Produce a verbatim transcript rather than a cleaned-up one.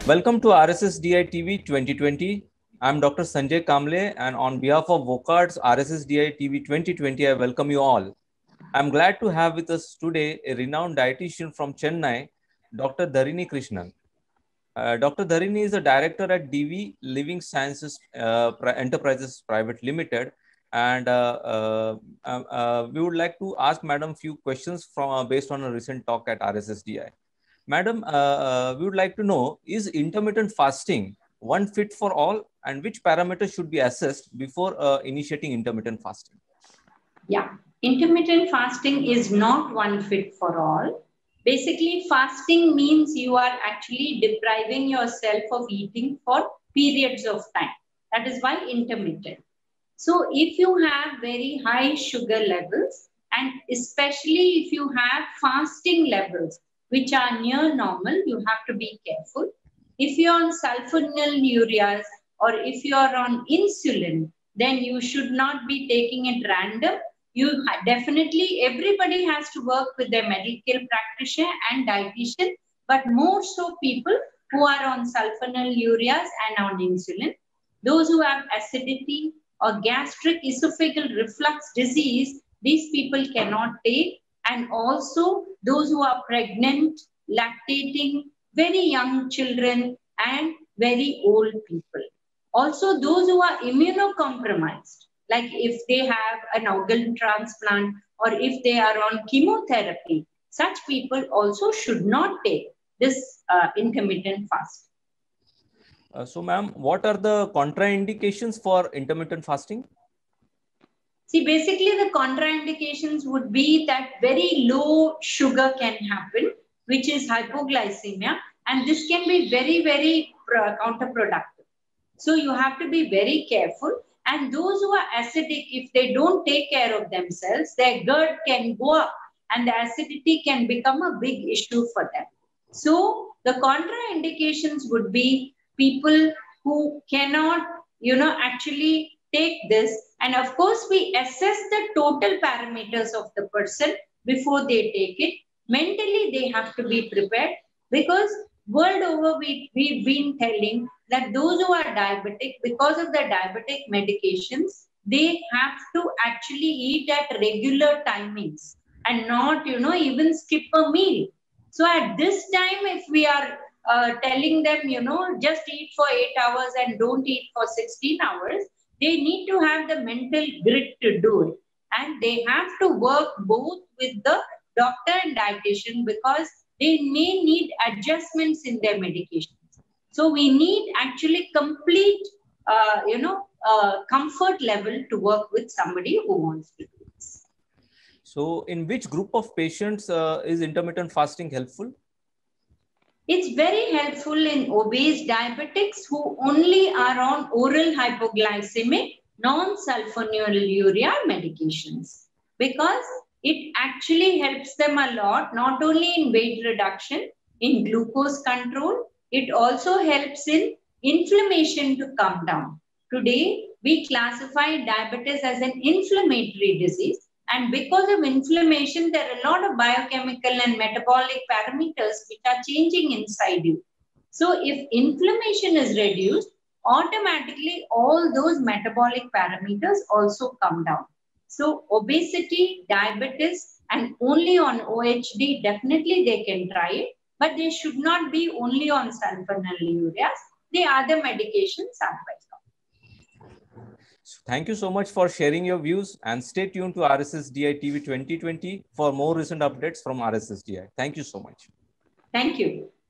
Welcome to R S S D I T V twenty twenty. I'm Doctor Sanjay Kamble, and on behalf of Vocard's R S S D I T V twenty twenty, I welcome you all. I'm glad to have with us today a renowned dietitian from Chennai, Doctor Dharini Krishnan. Uh, Doctor Dharini is a director at D V Living Sciences uh, Enterprises Private Limited, and uh, uh, uh, uh, we would like to ask Madam few questions from uh, based on a recent talk at R S S D I. Madam, uh, uh, we would like to know, is intermittent fasting one fit for all, and which parameters should be assessed before uh, initiating intermittent fasting? Yeah, intermittent fasting is not one fit for all. Basically, fasting means you are actually depriving yourself of eating for periods of time. That is why intermittent. So if you have very high sugar levels, and especially if you have fasting levels, which are near normal, you have to be careful. If you're on sulfonylureas or if you're on insulin, then you should not be taking it random. You definitely, everybody has to work with their medical practitioner and dietitian, but more so people who are on sulfonylureas and on insulin. Those who have acidity or gastric esophageal reflux disease, these people cannot take. And also those who are pregnant, lactating, very young children, and very old people. Also those who are immunocompromised, like if they have an organ transplant or if they are on chemotherapy, such people also should not take this uh, intermittent fast. Uh, so, ma'am, what are the contraindications for intermittent fasting? See, basically the contraindications would be that very low sugar can happen, which is hypoglycemia, and this can be very, very counterproductive. So you have to be very careful. And those who are acidic, if they don't take care of themselves, their GERD can go up and the acidity can become a big issue for them. So the contraindications would be people who cannot, you know, actually take this. And of course, we assess the total parameters of the person before they take it. Mentally, they have to be prepared, because world over, we, we've been telling that those who are diabetic, because of the diabetic medications, they have to actually eat at regular timings and not, you know, even skip a meal. So at this time, if we are uh, telling them, you know, just eat for eight hours and don't eat for sixteen hours, they need to have the mental grit to do it. And they have to work both with the doctor and dietitian, because they may need adjustments in their medications. So we need actually complete, uh, you know, uh, comfort level to work with somebody who wants to do this. So in which group of patients uh, is intermittent fasting helpful? It's very helpful in obese diabetics who only are on oral hypoglycemic non-sulfonylurea medications, because it actually helps them a lot, not only in weight reduction, in glucose control, it also helps in inflammation to come down. Today, we classify diabetes as an inflammatory disease. And because of inflammation, there are a lot of biochemical and metabolic parameters which are changing inside you. So if inflammation is reduced, automatically all those metabolic parameters also come down. So obesity, diabetes, and only on O H D, definitely they can try it, but they should not be only on sulfonylureas. The other medications are better. Thank you so much for sharing your views, and stay tuned to R S S D I T V twenty twenty for more recent updates from R S S D I. Thank you so much. Thank you.